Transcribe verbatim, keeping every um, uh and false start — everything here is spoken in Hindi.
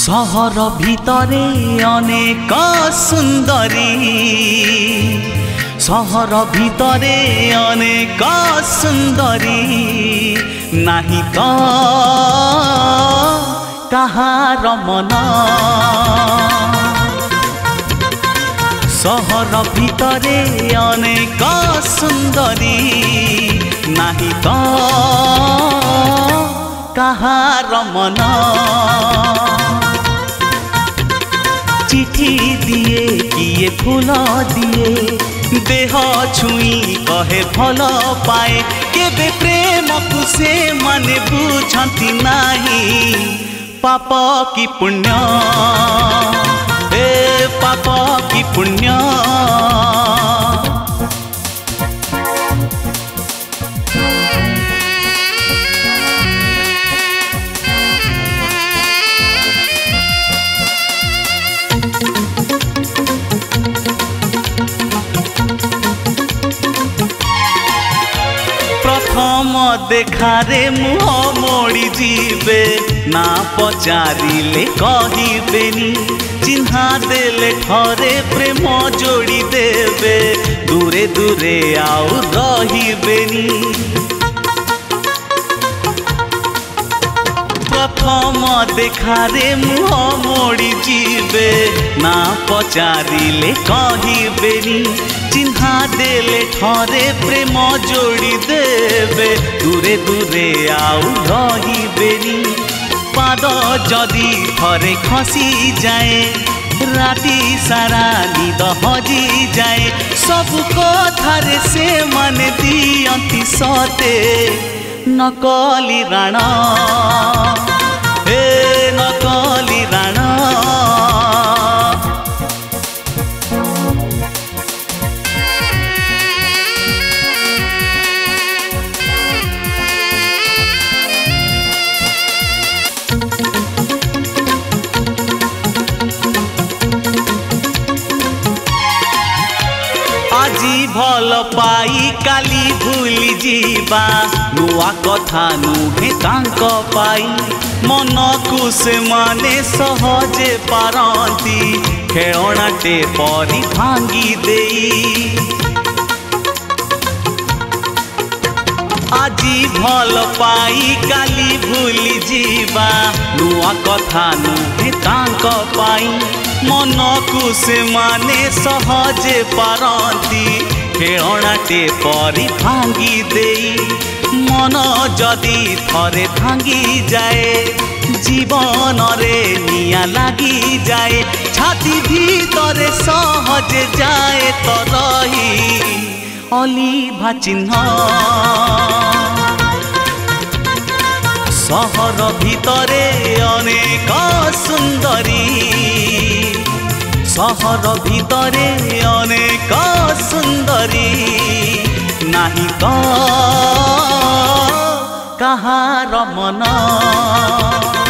सहर भितरे अनेक सुंदरी सहर भितरे अनेक सुंदरी नाही तो कहार मन सहर भितरे अनेक सुंदरी नाही तो कहार मन चिठी दिए किए फूल दिए देह छुई कहे भल पाए केबे प्रेम को से माने बुझंती नाही पाप की पुण्य ए पाप की पुण्य प्रथम देखारे मुह मोड़ी जीवे ना पचारिले कहिबेनी चिन्हा देले ठरे प्रेम जोड़ी देवे दूरे दूरे आउ रहिबेनी प्रथम देखारे मुह मोड़ी जीवे ना पचारिले कहिबेनी चिन्हा देले ठरे प्रेम जोड़ी देवे दूरे दूरे आउ रहिबेनी पाद जदि थरे खसी जाए राति सारा निद हजी जाए सब कथारे से मन दियंती सते नकली राण हे नकली राण आजी भल पाई काली भूली जीवा नुआ कथा नुहे तांक पाई मन को से माने सहजे पारंती खेलनाटे परी भांगी देई आजी भल पाई काली भूली जीवा नुआ कथा नुहे तांक पाई मन को से माने सहजे पारंती खेलनाटे परी भांगी देई मन जदि थरे भांगी जाए जीवन रे निया लागी जाए छाती भीतर सहजे जाए तो रही अलिभा चिन्ह सहर भितरे अनेक सुंदरी सहर भितरे अनेक सुंदरी नाही तो कहार मन।